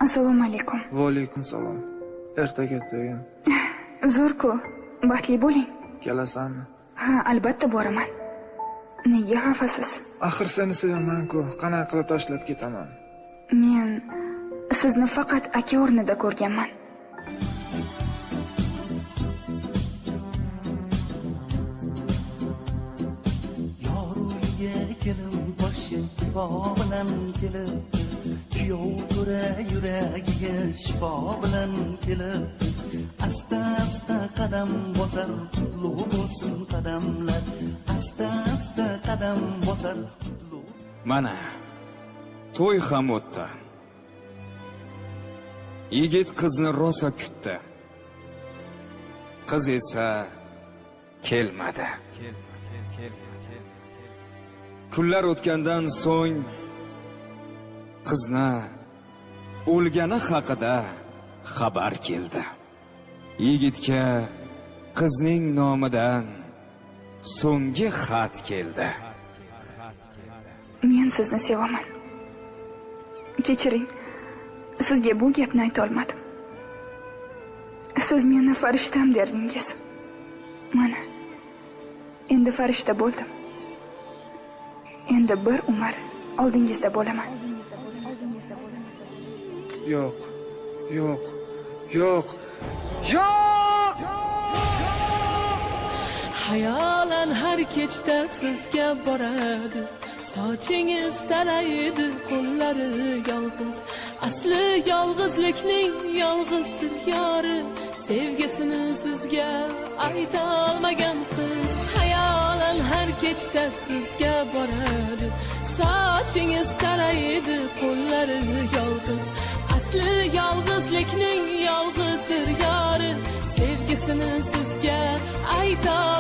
Assalomu alaykum. Va alaykum salom. Ertaga to'yim. Zo'r-ku. Baxtli bo'ling. Kelasanmi? Ha, albatta boraman. Nega xafasiz? Axir seni sevaman-ku. Qanaqa qilib tashlab ketaman? Men sizni faqat aka o'rnida ko'rganman. Yoruliga kelib boshi bilan kelib, kuyov ko'ra yuragiga shifo bilan kelib, asta-asta qadam bosar, qutlug' bo'lsin qadamlar, asta-asta qadam bosar. Mana to'y ham o'tdi. Yigit qizni rosa kutdi. Qiz esa kelmadi. Kunlar o'tgandan so'ng qizni o'lgani haqida xabar keldi. Yigitga qizning nomidan so'nggi xat keldi. Men sizni sevaman. Kechiring. Sizga bu gapni ayta olmadim. Siz meni farishtam derdingiz. Mana, endi farishta bo'ldim. Endi bir umr oldingizda bo'laman. Yo'q. Yo'q. Yo'q. Yo'q! Hayolan har kechda sizga boradi. Sochingiz taraydi, qo'llari yolg'iz. Asli yolg'izlikning yolg'izdir yori. Sevgisini sizga ayta olmagan qiz. Hayolan har kechda sizga boradi. Sochingiz taraydi, qo'llari yolg'iz. Asli yolg'izlikning yolg'izdir yori. Sevgisini sizga ayta